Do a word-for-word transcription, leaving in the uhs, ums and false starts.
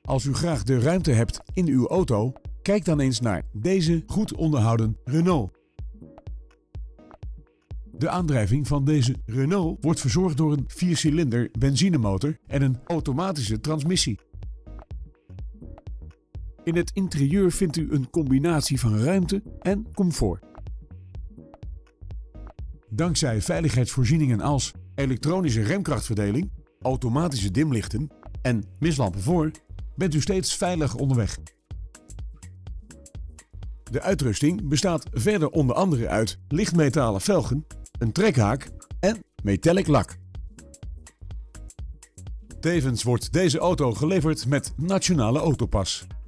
Als u graag de ruimte hebt in uw auto, kijk dan eens naar deze goed onderhouden Renault. De aandrijving van deze Renault wordt verzorgd door een viercilinder benzinemotor en een automatische transmissie. In het interieur vindt u een combinatie van ruimte en comfort. Dankzij veiligheidsvoorzieningen als elektronische remkrachtverdeling, automatische dimlichten en mislampen voor, bent u steeds veilig onderweg. De uitrusting bestaat verder onder andere uit lichtmetalen velgen, een trekhaak en metallic lak. Tevens wordt deze auto geleverd met Nationale Autopas.